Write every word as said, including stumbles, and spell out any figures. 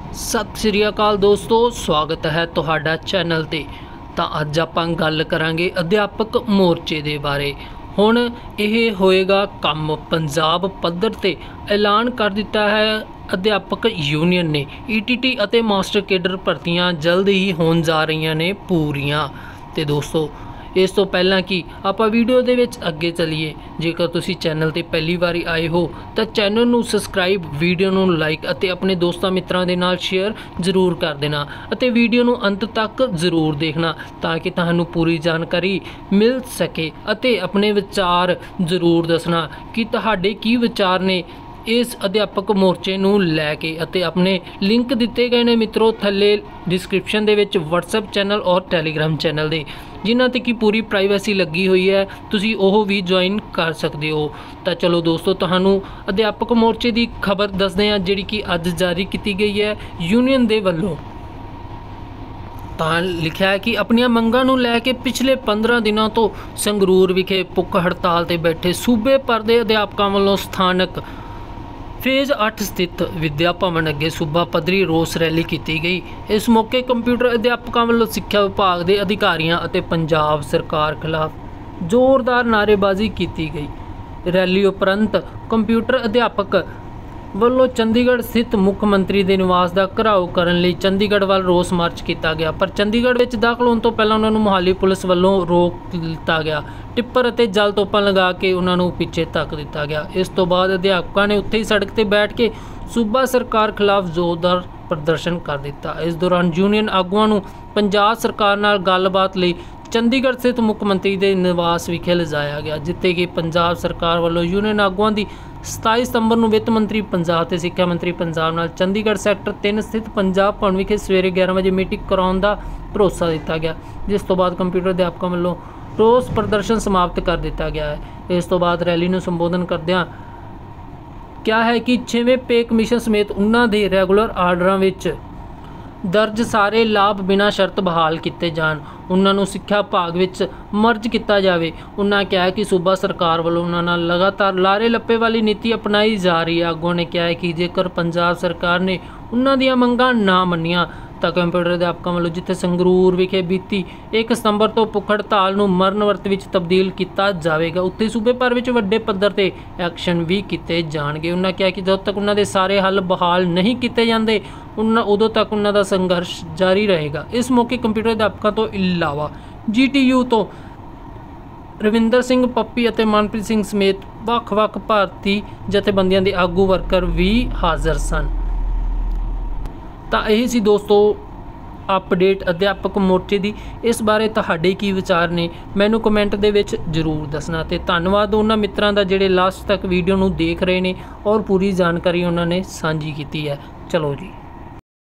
सत श्री अकाल दोस्तों, स्वागत है तुहाडा चैनल ते। तां अज आपां गल करांगे अध्यापक मोर्चे दे बारे। हुण यह होएगा काम पंजाब पद्धर ते ऐलान कर दिता है अध्यापक यूनियन ने। ई टी टी अते मास्टर केडर भर्तियां जल्द ही होण जा रही ने पूरियां। ते दोस्तों इस तो पहला कि आप वीडियो दे विच अगे चलीए, जेकर तुसी चैनल ते पहली बारी आए हो तो चैनल नू सबसक्राइब, वीडियो नू लाइक अते अपने दोस्तों मित्रां दे नाल शेयर जरूर कर देना अते वीडियो नू अंत तक जरूर देखना ताकि तुहानू पूरी जानकारी मिल सके अते अपने विचार जरूर दसना कि तुहाडे की विचार ने इस अध्यापक मोर्चे नू लैके। अते अपने लिंक दिते गए ने मित्रों थल्ले डिस्क्रिप्शन दे विच व्हाट्सएप चैनल और टैलीग्राम चैनल दे, जिन्हां ते की पूरी प्राइवेसी लगी हुई है, तुसी ओह भी ज्वाइन कर सकते हो। तो चलो दोस्तों तुहानू अध्यापक मोर्चे की खबर दसदे हां जिहड़ी कि अज जारी की गई है यूनियन दे वल्लों। ਤਾਂ लिखा है कि अपनिया मंगां नूं लैके पिछले पंद्रह दिनों तो संगरूर विखे भुख हड़ताल ते बैठे सूबे भर दे अध्यापकों वालों स्थानक फेज अठ स्थित विद्या भवन अगे सूबा पद्धरी रोस रैली की गई। इस मौके कंप्यूटर अध्यापकों वालों सिक्ख्या विभाग के अधिकारियों और पंजाब सरकार खिलाफ जोरदार नारेबाजी की गई। रैली उपरंत कंप्यूटर अध्यापक ਵੱਲੋਂ चंडीगढ़ स्थित मुख मंत्री के निवास का घिराव करने लई चंडीगढ़ वाल रोस मार्च किया गया, पर चंडीगढ़ में दाखिल होने तो पहले उन्होंने मोहाली पुलिस वालों रोक दिता गया। टिप्पर और जल तोपा लगा के उन्होंने पीछे धक दिता गया। इस तो बाद अध्यापकों ने उत्थे ही सड़क पर बैठ के सूबा सरकार खिलाफ जोरदार प्रदर्शन कर दिता। इस दौरान यूनियन आगुआं नूं पंजाब सरकार नाल गलबात लई चंडीगढ़ स्थित मुख मंत्री के निवास विखे लिजाया गया, जिथे कि पंजाब सरकार वालों यूनियन आगुआं की सताई सितंबर को वित्त मंत्री पंजाब ते सिक्ख्या मंत्री पंजाब नाल चंडीगढ़ सैक्टर तीन स्थित पंजाब भवन विखे सवेरे ग्यारह बजे मीटिंग कराउण दा भरोसा दिता गया, जिस तो बाद कंप्यूटर अध्यापकों वालों रोस प्रदर्शन समाप्त कर दिता गया है। इस तो बाद रैली में संबोधन करदिआं क्या है कि छेवें पे कमीशन समेत उन्हां दे रैगूलर आर्डरां विच दर्ज सारे लाभ बिना शर्त बहाल किए जान, उन्होंने सिक्ख्या विभाग विच मर्ज किया जाए। उन्होंने कहा कि सूबा सरकार वालों उन्होंने लगातार लारे लप्पे वाली नीति अपनाई जा रही है। आगुआं ने कहा कि जेकर पंजाब सरकार ने उन्हों दी मंगां ना मन्नियां तो कंप्यूटर अध्यापकों वालों जिथे संगरूर विखे बीती एक सितंबर तो भुख हड़ताल नूं मरण वर्त विच तब्दील किया जाएगा, उत्थे सूबे भर विच वड्डे पद्धर ते एक्शन भी किए जाणगे। उन्होंने कहा कि जब तक उन्होंने सारे हल बहाल नहीं किए जाते उन्होंने उदों तक उन्हों का संघर्ष जारी रहेगा। इस मौके कंप्यूटर अध्यापकों तो इलावा जी टी यू तो रविंदर सिंह पप्पी और मनप्रीत सिंह समेत ਵੱਖ-ਵੱਖ भारती जथेबंदियों के आगू वर्कर भी हाज़र सन। तो यही सी दोस्तों अपडेट अध्यापक मोर्चे की। इस बारे तुहाडे की विचार ने मैनू कमेंट दे विच जरूर दसना। तो धन्यवाद उन्होंने मित्रां दा जिहड़े लास्ट तक वीडियो नूं देख रहे हैं और पूरी जानकारी उन्होंने सांझी की है। चलो जी।